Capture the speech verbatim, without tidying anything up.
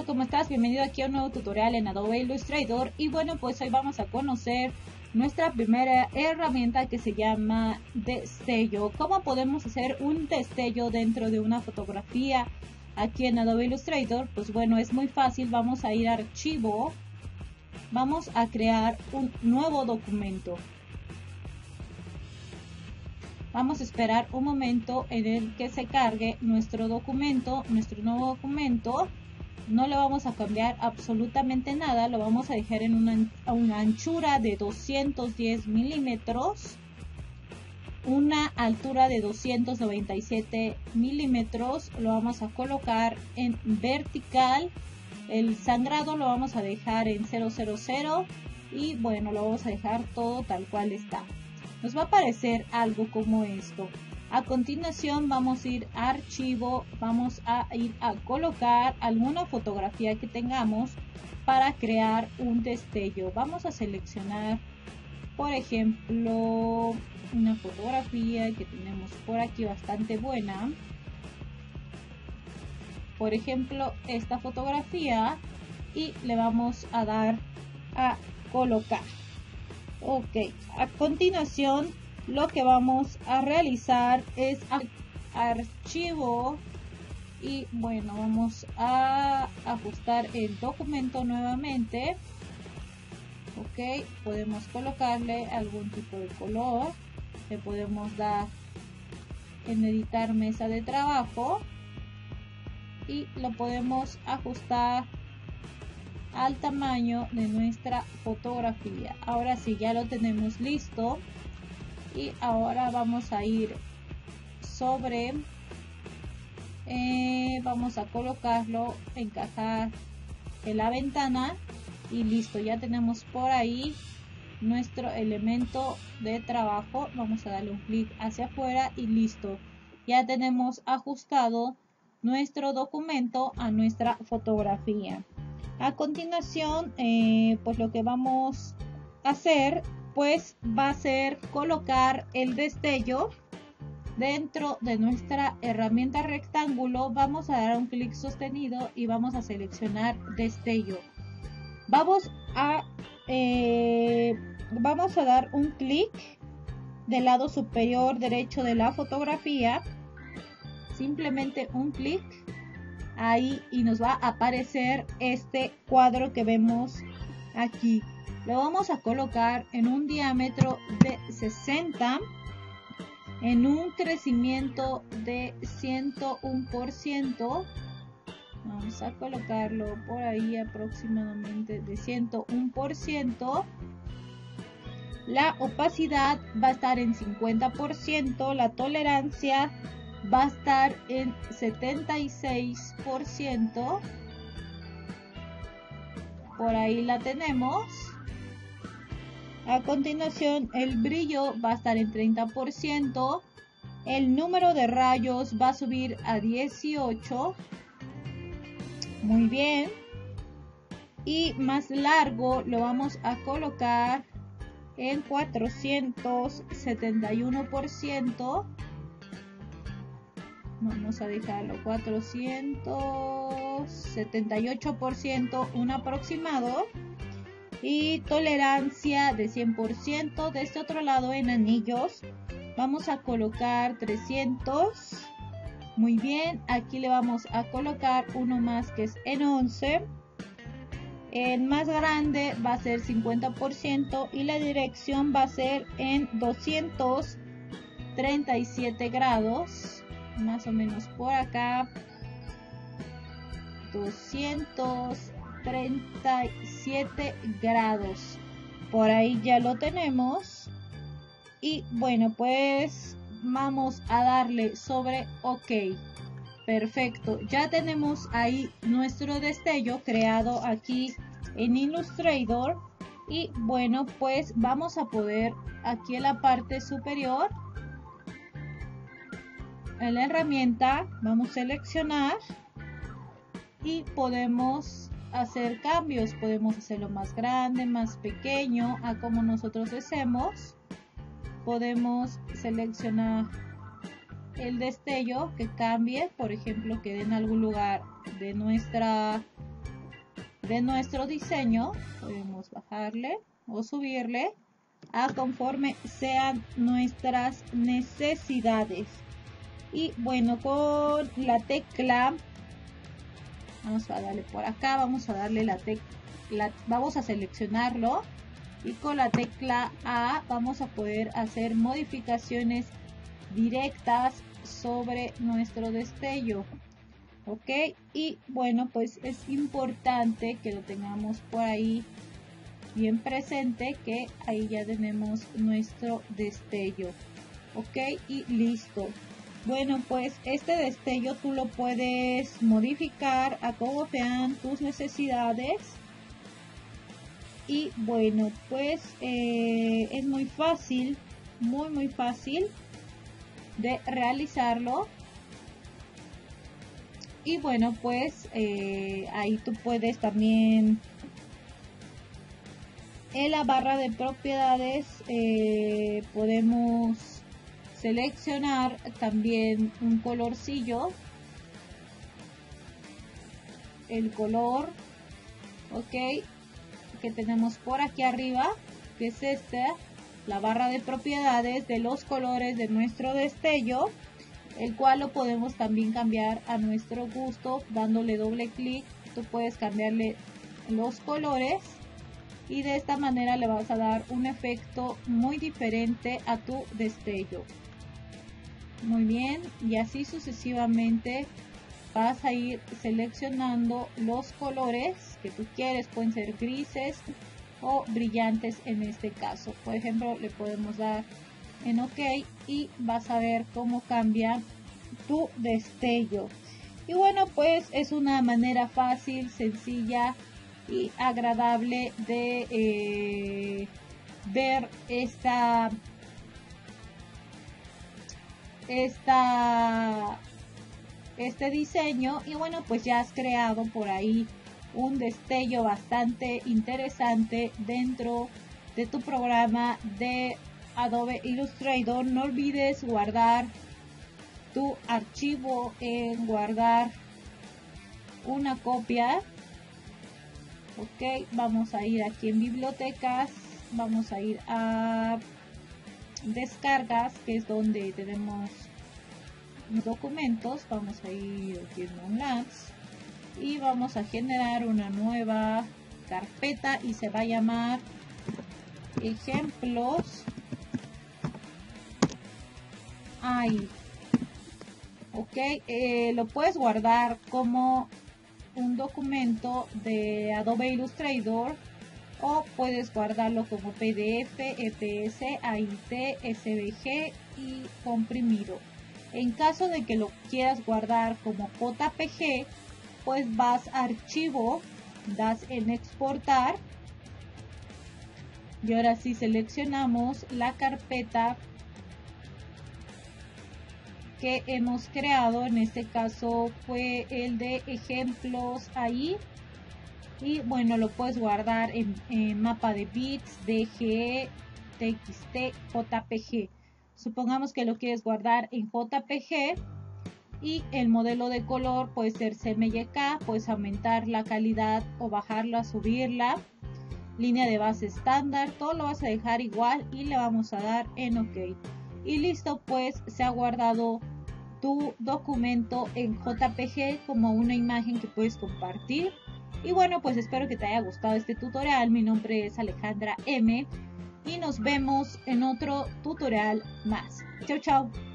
Hola, ¿cómo estás? Bienvenido aquí a un nuevo tutorial en Adobe Illustrator. Y bueno, pues hoy vamos a conocer nuestra primera herramienta que se llama destello. ¿Cómo podemos hacer un destello dentro de una fotografía aquí en Adobe Illustrator? Pues bueno, es muy fácil. Vamos a ir a archivo, vamos a crear un nuevo documento. Vamos a esperar un momento en el que se cargue nuestro documento, nuestro nuevo documento. No le vamos a cambiar absolutamente nada, lo vamos a dejar en una, una anchura de doscientos diez milímetros, una altura de doscientos noventa y siete milímetros. Lo vamos a colocar en vertical, el sangrado lo vamos a dejar en cero cero cero y bueno, lo vamos a dejar todo tal cual está. Nos va a aparecer algo como esto. A continuación vamos a ir a archivo, vamos a ir a colocar alguna fotografía que tengamos para crear un destello. Vamos a seleccionar, por ejemplo, una fotografía que tenemos por aquí bastante buena. Por ejemplo, esta fotografía, y le vamos a dar a colocar. Ok, a continuación lo que vamos a realizar es archivo y bueno, vamos a ajustar el documento nuevamente. Ok, podemos colocarle algún tipo de color, le podemos dar en editar mesa de trabajo y lo podemos ajustar al tamaño de nuestra fotografía. Ahora sí, ya lo tenemos listo. Y ahora vamos a ir sobre, eh, vamos a colocarlo, encajar en la ventana y listo, ya tenemos por ahí nuestro elemento de trabajo. Vamos a darle un clic hacia afuera y listo, ya tenemos ajustado nuestro documento a nuestra fotografía. A continuación, eh, pues lo que vamos a hacer pues va a ser colocar el destello dentro de nuestra herramienta rectángulo. Vamos a dar un clic sostenido y vamos a seleccionar destello. Vamos a eh, vamos a dar un clic del lado superior derecho de la fotografía, simplemente un clic ahí y nos va a aparecer este cuadro que vemos aquí. Lo vamos a colocar en un diámetro de sesenta, en un crecimiento de ciento uno por ciento. Vamos a colocarlo por ahí aproximadamente de ciento uno por ciento. La opacidad va a estar en cincuenta por ciento. La tolerancia va a estar en setenta y seis por ciento. Por ahí la tenemos. A continuación, el brillo va a estar en treinta por ciento. El número de rayos va a subir a dieciocho. Muy bien. Y más largo lo vamos a colocar en cuatrocientos setenta y uno por ciento. Vamos a dejarlo cuatrocientos setenta y ocho por ciento, un aproximado. Y tolerancia de cien por ciento. De este otro lado, en anillos, vamos a colocar trescientos. Muy bien, aquí le vamos a colocar uno más que es en once. El más grande va a ser cincuenta por ciento y la dirección va a ser en doscientos treinta y siete grados, más o menos por acá. doscientos treinta y siete grados, por ahí ya lo tenemos. Y bueno, pues vamos a darle sobre OK. Perfecto, ya tenemos ahí nuestro destello creado aquí en Illustrator. Y bueno, pues vamos a poder aquí en la parte superior, en la herramienta, vamos a seleccionar y podemos hacer cambios. Podemos hacerlo más grande, más pequeño, a como nosotros deseemos. Podemos seleccionar el destello que cambie, por ejemplo, que en algún lugar de nuestra de nuestro diseño. Podemos bajarle o subirle a conforme sean nuestras necesidades. Y bueno, con la tecla, vamos a darle por acá, vamos a darle la tecla, vamos a seleccionarlo y con la tecla A vamos a poder hacer modificaciones directas sobre nuestro destello. Ok, y bueno, pues es importante que lo tengamos por ahí bien presente, que ahí ya tenemos nuestro destello. Ok, y listo. Bueno, pues este destello tú lo puedes modificar a como sean tus necesidades. Y bueno, pues eh, es muy fácil, muy muy fácil de realizarlo. Y bueno, pues eh, ahí tú puedes también en la barra de propiedades eh, podemos seleccionar también un colorcillo, el color, ok, que tenemos por aquí arriba, que es este, la barra de propiedades de los colores de nuestro destello, el cual lo podemos también cambiar a nuestro gusto dándole doble clic. Tú puedes cambiarle los colores y de esta manera le vas a dar un efecto muy diferente a tu destello. Muy bien, y así sucesivamente vas a ir seleccionando los colores que tú quieres, pueden ser grises o brillantes en este caso. Por ejemplo, le podemos dar en OK y vas a ver cómo cambia tu destello. Y bueno, pues es una manera fácil, sencilla y agradable de eh, ver esta esta este diseño. Y bueno, pues ya has creado por ahí un destello bastante interesante dentro de tu programa de Adobe Illustrator. No olvides guardar tu archivo en guardar una copia. Ok, vamos a ir aquí en bibliotecas, vamos a ir a descargas, que es donde tenemos documentos. Vamos a ir aquí en Downloads y vamos a generar una nueva carpeta y se va a llamar ejemplos. Ahí. Ok, eh, lo puedes guardar como un documento de Adobe Illustrator o puedes guardarlo como P D F, E P S, A I T, S V G y comprimido. En caso de que lo quieras guardar como J P G, pues vas a archivo, das en exportar y ahora sí seleccionamos la carpeta que hemos creado. En este caso fue el de ejemplos ahí. Y bueno, lo puedes guardar en, en mapa de bits, D G E, T X T, J P G. Supongamos que lo quieres guardar en J P G y el modelo de color puede ser C M Y K. Puedes aumentar la calidad o bajarla, subirla. Línea de base estándar, todo lo vas a dejar igual y le vamos a dar en OK. Y listo, pues se ha guardado tu documento en J P G como una imagen que puedes compartir. Y bueno, pues espero que te haya gustado este tutorial. Mi nombre es Alejandra M y nos vemos en otro tutorial más. Chau, chau.